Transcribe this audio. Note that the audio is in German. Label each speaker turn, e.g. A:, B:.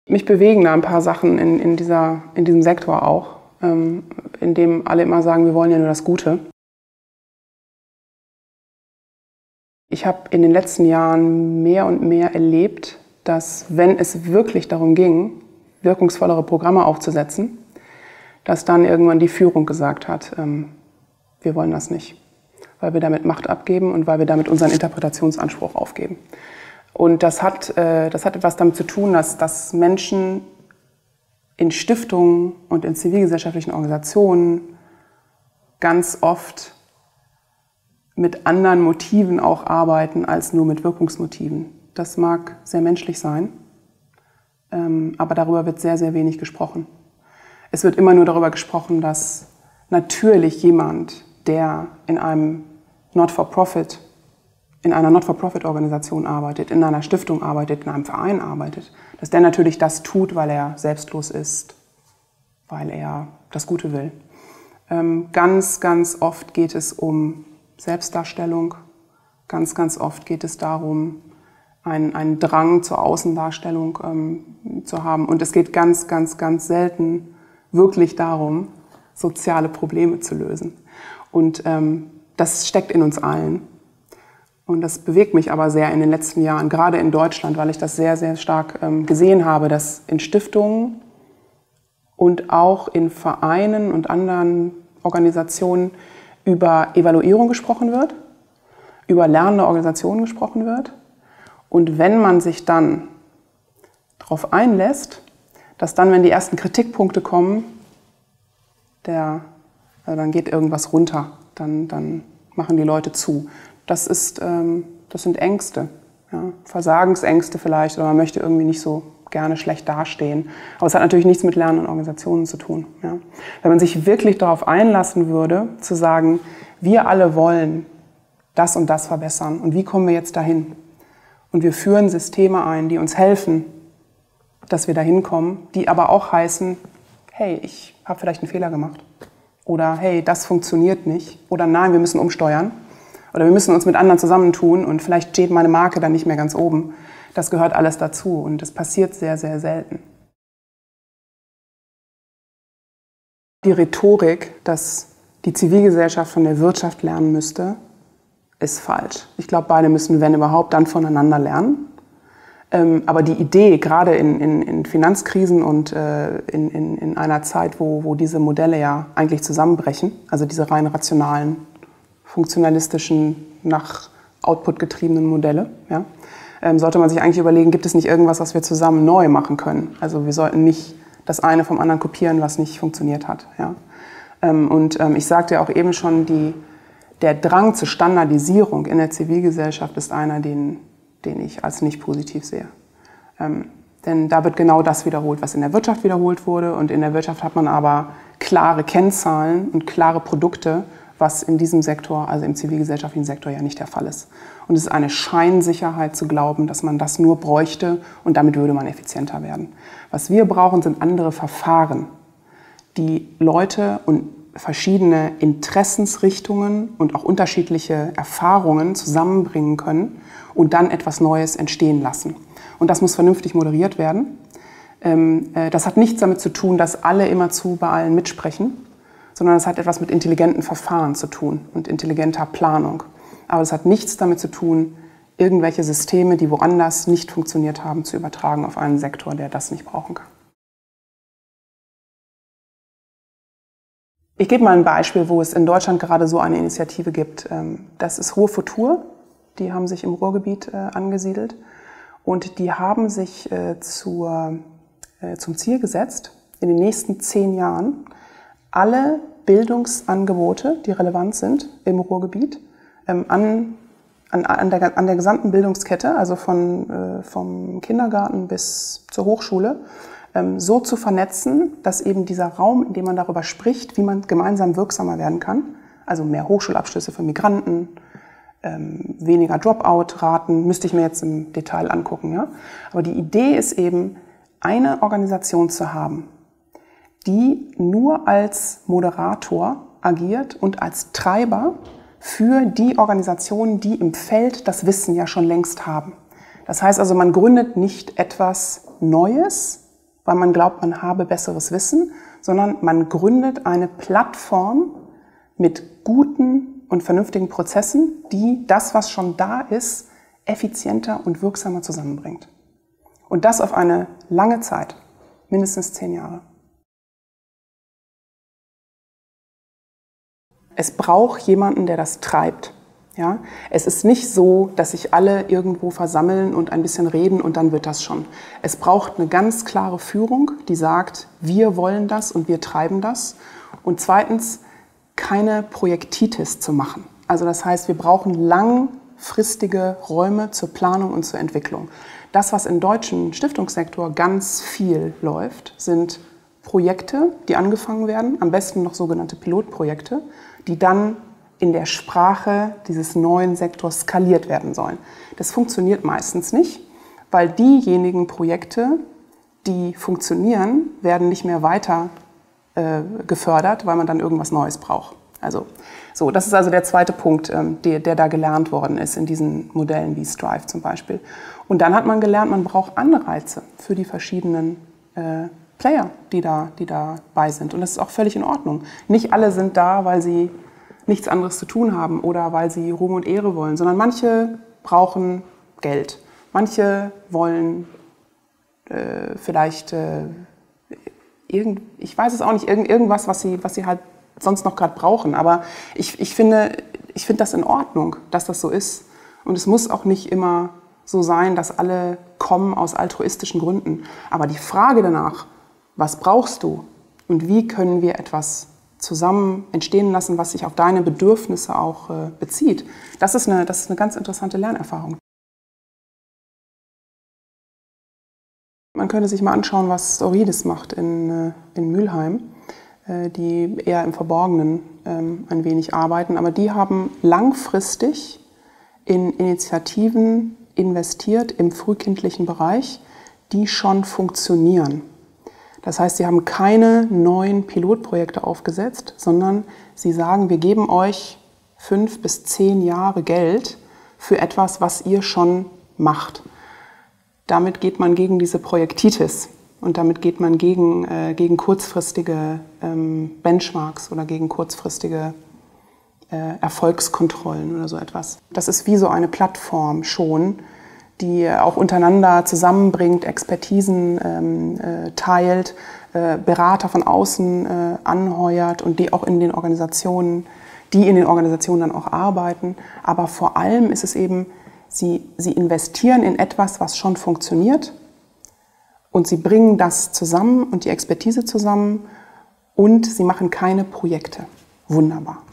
A: Mich bewegen da ein paar Sachen in diesem Sektor auch, in dem alle immer sagen, wir wollen ja nur das Gute. Ich habe in den letzten Jahren mehr und mehr erlebt, dass, wenn es wirklich darum ging, wirkungsvollere Programme aufzusetzen, dass dann irgendwann die Führung gesagt hat, wir wollen das nicht, weil wir damit Macht abgeben und weil wir damit unseren Interpretationsanspruch aufgeben. Und das hat etwas damit zu tun, dass Menschen in Stiftungen und in zivilgesellschaftlichen Organisationen ganz oft mit anderen Motiven auch arbeiten als nur mit Wirkungsmotiven. Das mag sehr menschlich sein, aber darüber wird sehr, sehr wenig gesprochen. Es wird immer nur darüber gesprochen, dass natürlich jemand, der in einer Not-for-Profit-Organisation arbeitet, in einer Stiftung arbeitet, in einem Verein arbeitet, dass der natürlich das tut, weil er selbstlos ist, weil er das Gute will. Ganz, ganz oft geht es um Selbstdarstellung. Ganz, ganz oft geht es darum, einen Drang zur Außendarstellung zu haben. Und es geht ganz, ganz, ganz selten wirklich darum, soziale Probleme zu lösen. Und das steckt in uns allen. Und das bewegt mich aber sehr in den letzten Jahren, gerade in Deutschland, weil ich das sehr, sehr stark gesehen habe, dass in Stiftungen und auch in Vereinen und anderen Organisationen über Evaluierung gesprochen wird, über lernende Organisationen gesprochen wird. Und wenn man sich dann darauf einlässt, dass dann, wenn die ersten Kritikpunkte kommen, dann geht irgendwas runter, dann machen die Leute zu. Das sind Ängste, ja, Versagensängste vielleicht, oder man möchte irgendwie nicht so gerne schlecht dastehen. Aber es hat natürlich nichts mit lernenden Organisationen zu tun. Ja. Wenn man sich wirklich darauf einlassen würde, zu sagen, wir alle wollen das und das verbessern und wie kommen wir jetzt dahin? Und wir führen Systeme ein, die uns helfen, dass wir dahin kommen, die aber auch heißen, hey, ich habe vielleicht einen Fehler gemacht. Oder hey, das funktioniert nicht. Oder nein, wir müssen umsteuern. Oder wir müssen uns mit anderen zusammentun und vielleicht steht meine Marke dann nicht mehr ganz oben. Das gehört alles dazu und das passiert sehr, sehr selten. Die Rhetorik, dass die Zivilgesellschaft von der Wirtschaft lernen müsste, ist falsch. Ich glaube, beide müssen, wenn überhaupt, dann voneinander lernen. Aber die Idee, gerade in Finanzkrisen und in einer Zeit, wo diese Modelle ja eigentlich zusammenbrechen, also diese rein rationalen, funktionalistischen, nach Output getriebenen Modelle, ja, sollte man sich eigentlich überlegen, gibt es nicht irgendwas, was wir zusammen neu machen können? Also wir sollten nicht das eine vom anderen kopieren, was nicht funktioniert hat. Ja. Ich sagte ja auch eben schon, der Drang zur Standardisierung in der Zivilgesellschaft ist einer, den ich als nicht positiv sehe. Denn da wird genau das wiederholt, was in der Wirtschaft wiederholt wurde. Und in der Wirtschaft hat man aber klare Kennzahlen und klare Produkte, was in diesem Sektor, also im zivilgesellschaftlichen Sektor, ja nicht der Fall ist. Und es ist eine Scheinsicherheit zu glauben, dass man das nur bräuchte und damit würde man effizienter werden. Was wir brauchen, sind andere Verfahren, die Leute und verschiedene Interessensrichtungen und auch unterschiedliche Erfahrungen zusammenbringen können und dann etwas Neues entstehen lassen. Und das muss vernünftig moderiert werden. Das hat nichts damit zu tun, dass alle immerzu bei allen mitsprechen, sondern es hat etwas mit intelligenten Verfahren zu tun und intelligenter Planung. Aber es hat nichts damit zu tun, irgendwelche Systeme, die woanders nicht funktioniert haben, zu übertragen auf einen Sektor, der das nicht brauchen kann. Ich gebe mal ein Beispiel, wo es in Deutschland gerade so eine Initiative gibt. Das ist Ruhr Futur. Die haben sich im Ruhrgebiet angesiedelt und die haben sich zum Ziel gesetzt, in den nächsten 10 Jahren alle Bildungsangebote, die relevant sind im Ruhrgebiet, an der gesamten Bildungskette, also vom Kindergarten bis zur Hochschule, so zu vernetzen, dass eben dieser Raum, in dem man darüber spricht, wie man gemeinsam wirksamer werden kann, also mehr Hochschulabschlüsse für Migranten, weniger Dropout-Raten, müsste ich mir jetzt im Detail angucken. Ja? Aber die Idee ist eben, eine Organisation zu haben, die nur als Moderator agiert und als Treiber für die Organisationen, die im Feld das Wissen ja schon längst haben. Das heißt also, man gründet nicht etwas Neues, weil man glaubt, man habe besseres Wissen, sondern man gründet eine Plattform mit guten und vernünftigen Prozessen, die das, was schon da ist, effizienter und wirksamer zusammenbringt. Und das auf eine lange Zeit, mindestens 10 Jahre. Es braucht jemanden, der das treibt. Ja? Es ist nicht so, dass sich alle irgendwo versammeln und ein bisschen reden und dann wird das schon. Es braucht eine ganz klare Führung, die sagt, wir wollen das und wir treiben das. Und zweitens, keine Projektitis zu machen. Also das heißt, wir brauchen langfristige Räume zur Planung und zur Entwicklung. Das, was im deutschen Stiftungssektor ganz viel läuft, sind Projekte, die angefangen werden, am besten noch sogenannte Pilotprojekte, die dann in der Sprache dieses neuen Sektors skaliert werden sollen. Das funktioniert meistens nicht, weil diejenigen Projekte, die funktionieren, werden nicht mehr weiter gefördert, weil man dann irgendwas Neues braucht. Also, so, das ist also der zweite Punkt, der da gelernt worden ist in diesen Modellen wie Strive zum Beispiel. Und dann hat man gelernt, man braucht Anreize für die verschiedenen Player, die dabei sind. Und das ist auch völlig in Ordnung. Nicht alle sind da, weil sie nichts anderes zu tun haben oder weil sie Ruhm und Ehre wollen, sondern manche brauchen Geld. Manche wollen vielleicht, ich weiß es auch nicht, irgendwas, was sie halt sonst noch gerade brauchen. Aber ich finde das in Ordnung, dass das so ist. Und es muss auch nicht immer so sein, dass alle kommen aus altruistischen Gründen. Aber die Frage danach, was brauchst du und wie können wir etwas zusammen entstehen lassen, was sich auf deine Bedürfnisse auch bezieht, das ist eine ganz interessante Lernerfahrung. Man könnte sich mal anschauen, was Storidis macht in Mülheim, die eher im Verborgenen ein wenig arbeiten. Aber die haben langfristig in Initiativen investiert im frühkindlichen Bereich, die schon funktionieren. Das heißt, sie haben keine neuen Pilotprojekte aufgesetzt, sondern sie sagen, wir geben euch 5 bis 10 Jahre Geld für etwas, was ihr schon macht. Damit geht man gegen diese Projektitis und damit geht man gegen kurzfristige Benchmarks oder gegen kurzfristige Erfolgskontrollen oder so etwas. Das ist wie so eine Plattform schon, die auch untereinander zusammenbringt, Expertisen teilt, Berater von außen anheuert und die auch in den Organisationen dann auch arbeiten. Aber vor allem ist es eben, sie investieren in etwas, was schon funktioniert und sie bringen das zusammen und die Expertise zusammen und sie machen keine Projekte. Wunderbar.